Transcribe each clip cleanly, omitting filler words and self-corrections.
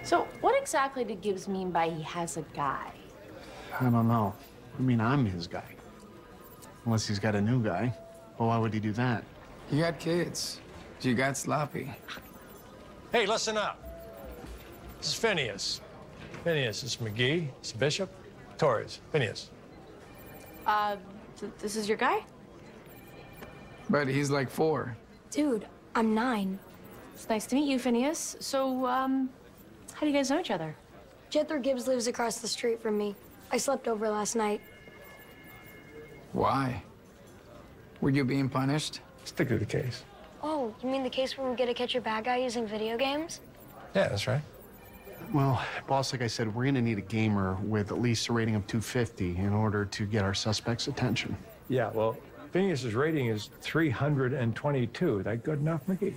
So what exactly did Gibbs mean by he has a guy? I don't know. I mean, I'm his guy. Unless he's got a new guy. Well, why would he do that? You got kids. You got sloppy. Hey, listen up. This is Phineas. Phineas, this is McGee. This is Bishop. Torres. Phineas. This is your guy? But he's like 4. Dude, I'm 9. It's nice to meet you, Phineas. So, how do you guys know each other? Jethro Gibbs lives across the street from me. I slept over last night. Why? Were you being punished? Stick to the case. Oh, you mean the case where we get to catch a bad guy using video games? Yeah, that's right. Well, boss, like I said, we're gonna need a gamer with at least a rating of 250 in order to get our suspect's attention. Yeah, well, Phineas's rating is 322. Is that good enough, McGee?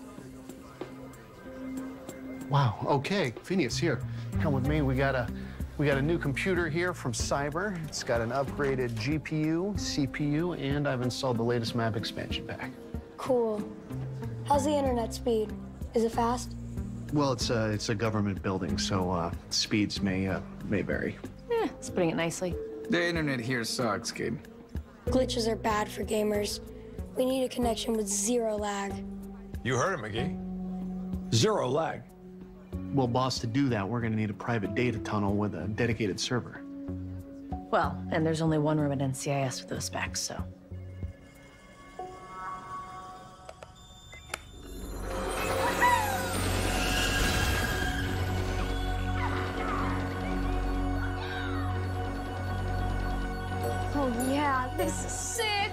Wow, okay, Phineas, here, come with me. We got a new computer here from Cyber. It's got an upgraded GPU, CPU, and I've installed the latest map expansion pack. Cool. How's the internet speed? Is it fast? Well, it's a government building, so speeds may vary. It's putting it nicely. The internet here sucks, kid. Glitches are bad for gamers. We need a connection with 0 lag. You heard it, McGee. 0 lag. Well, boss, to do that, we're gonna need a private data tunnel with a dedicated server. Well, and there's only one room at NCIS with those specs, so. Oh yeah, this is sick.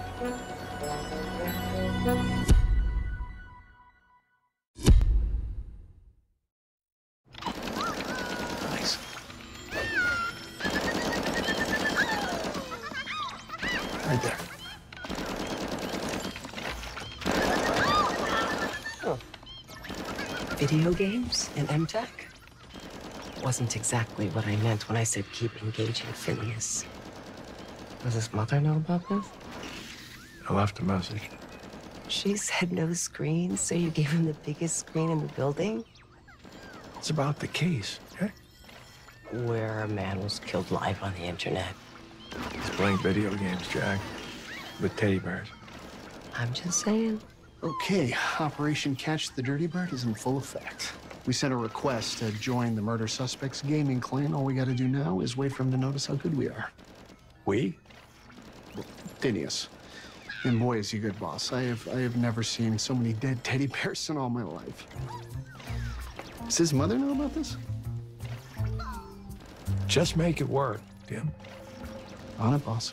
Nice. Right there. Oh. Video games and MTech? Wasn't exactly what I meant when I said keep engaging Phineas. Does his mother know about this? I left a message. She said no screens, so you gave him the biggest screen in the building? It's about the case, okay? Where a man was killed live on the internet. He's playing video games, Jack, with teddy bears. I'm just saying. Okay, Operation Catch the Dirty Bird is in full effect. We sent a request to join the murder suspect's gaming clan. All we gotta do now is wait for him to notice how good we are. We? Phineas. And boy, is he good, boss. I have never seen so many dead teddy bears in all my life. Does his mother know about this? Just make it work, Tim. On it, boss.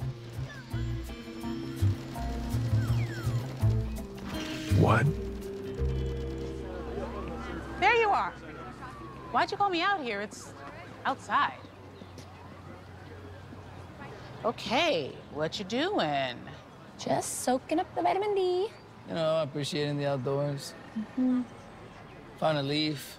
What? There you are. Why'd you call me out here? It's outside. Okay, what you doing? Just soaking up the vitamin D. You know, appreciating the outdoors. Found a leaf.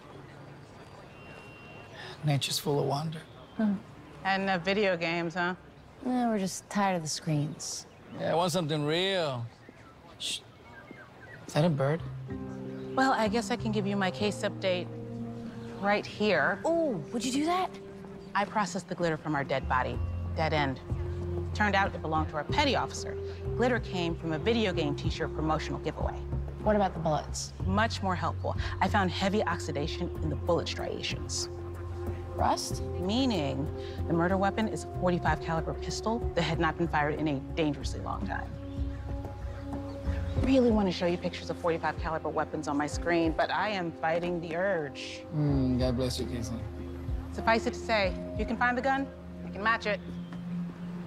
Nature's full of wonder. And video games, huh? We're just tired of the screens. Yeah, I want something real. Shh. Is that a bird? Well, I guess I can give you my case update right here. Oh, would you do that? I processed the glitter from our dead body. Dead end. Turned out it belonged to our petty officer. Glitter came from a video game t-shirt promotional giveaway. What about the bullets? Much more helpful. I found heavy oxidation in the bullet striations. Rust? Meaning the murder weapon is a .45 caliber pistol that had not been fired in a dangerously long time. Really want to show you pictures of .45 caliber weapons on my screen, but I am fighting the urge. God bless you, Casey. Suffice it to say, if you can find the gun, you can match it.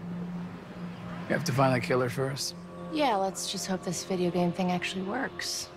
You have to find the killer first. Yeah, let's just hope this video game thing actually works.